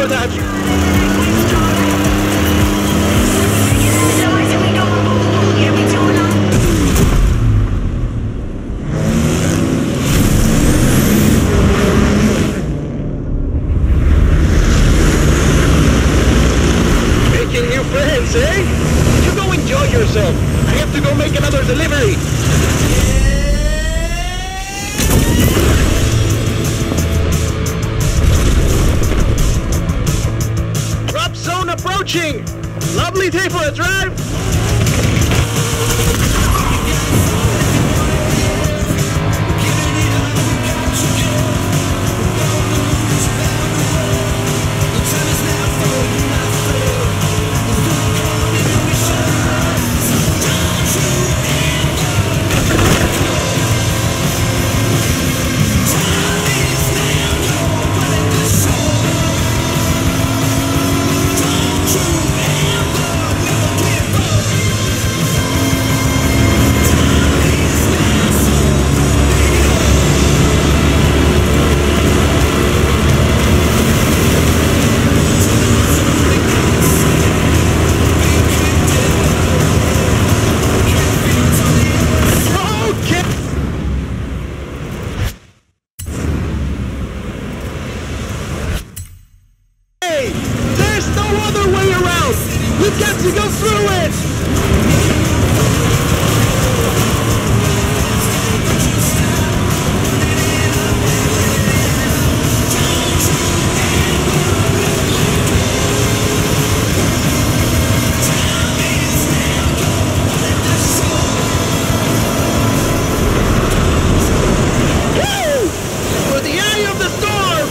for that! Making new friends, eh? You go enjoy yourself. I have to go make another delivery. Drop zone approaching! Lovely day for a drive! We've got to go through it! Woo! For the eye of the storm!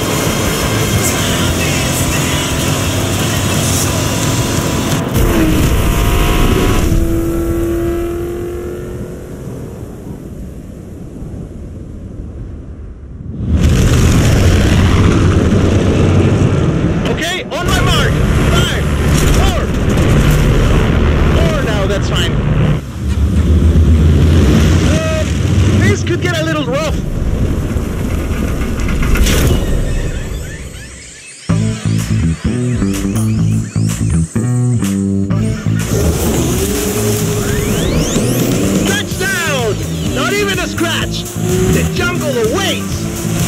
That's fine. This could get a little rough. Touchdown! Not even a scratch. The jungle awaits.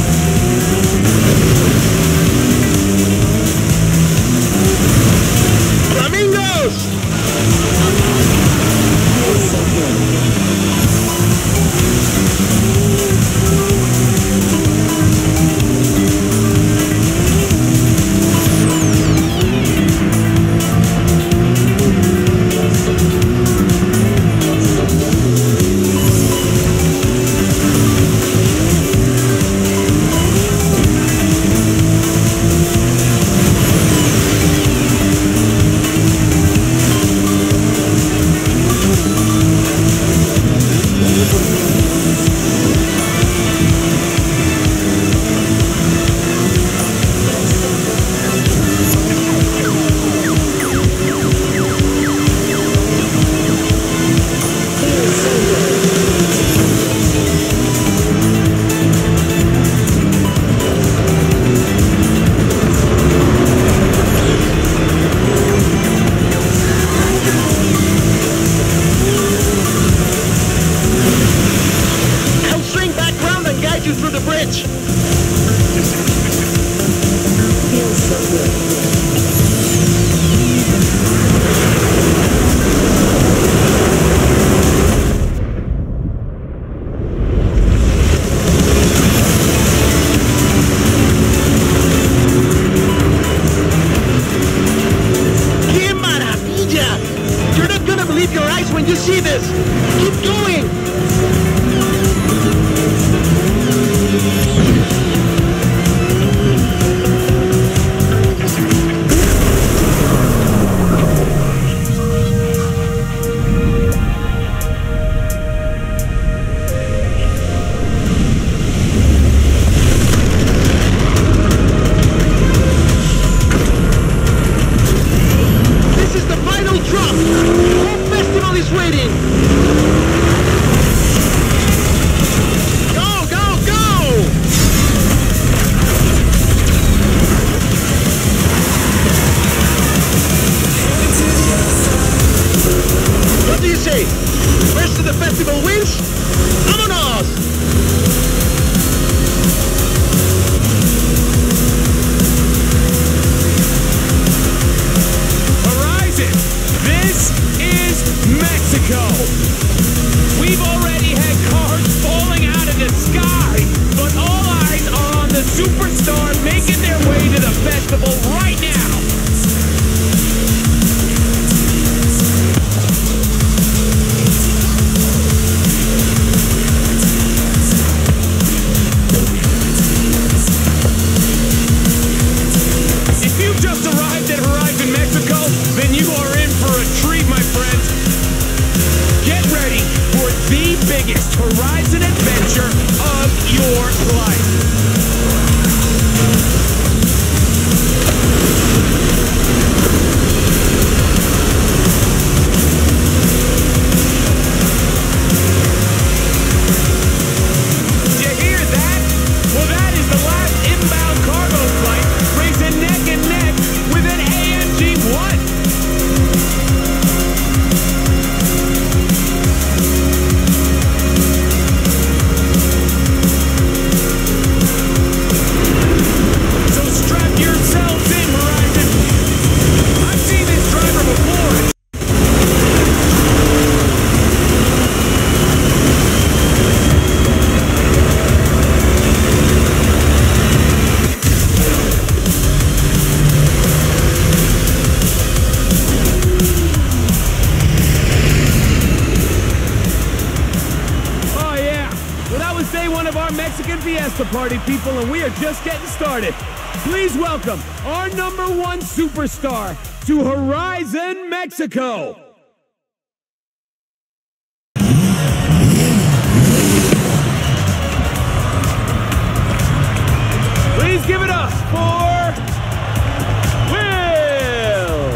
Flamingos! You through the bridge. Feels so good. ¡Qué maravilla! You're not gonna believe your eyes when you see this. Keep going. Go, go, go! What do you say? Rest of the festival wins? Vámonos! This is Mexico! We've already had cars falling out of the sky, but all eyes are on the superstar making their way to the festival right now! If you've just arrived at Horizon Mexico, then you are in for a treat, my friends. Get ready for the biggest Horizon adventure of your life. Did you hear that? Well, that is the last inbound cargo flight racing neck and neck with an AMG-1. So strap yourselves in, Horizon. I've seen this driver before. Oh yeah, well that was day one of our Mexican Fiesta Party, people, and we are just getting started. Please welcome our #1 superstar to Horizon Mexico. Please give it up for Will.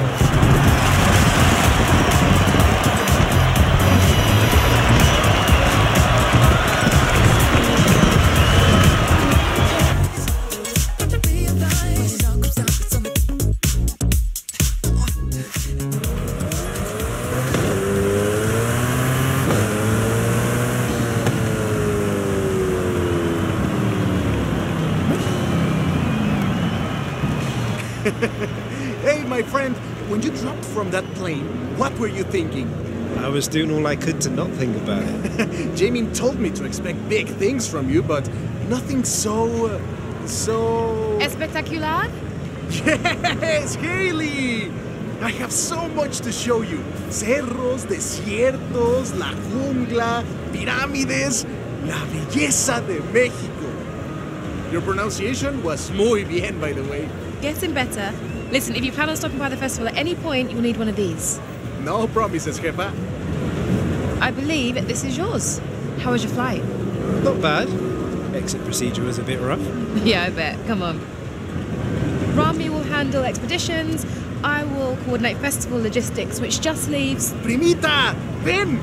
Hey, my friend, when you dropped from that plane, what were you thinking? I was doing all I could to not think about it. Jamin told me to expect big things from you, but nothing so... Espectacular? Yes, Haley! I have so much to show you. Cerros, desiertos, la jungla, pirámides, la belleza de México. Your pronunciation was muy bien, by the way. Getting better. Listen, if you plan on stopping by the festival at any point, you'll need one of these. No promises, jefa. I believe this is yours. How was your flight? Not bad. Exit procedure was a bit rough. Yeah, I bet. Come on. Rami will handle expeditions. I will coordinate festival logistics, which just leaves... Primita, ven!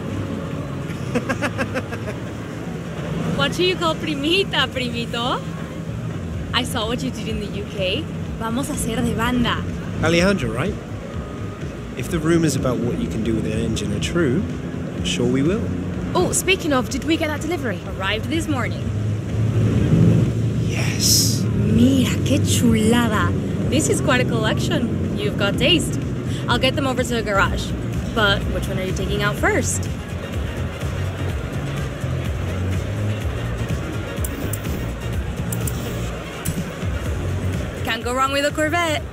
What do you call primita, primito? I saw what you did in the UK. Vamos a hacer de banda. Alejandra, right? If the rumours about what you can do with an engine are true, I'm sure we will. Oh, speaking of, did we get that delivery? Arrived this morning. Yes. Mira, qué chulada. This is quite a collection. You've got taste. I'll get them over to the garage. But which one are you taking out first? Can't go wrong with a Corvette.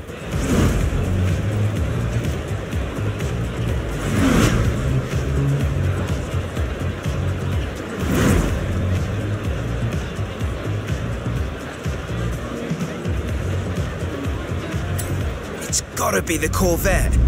It's gotta be the Corvette.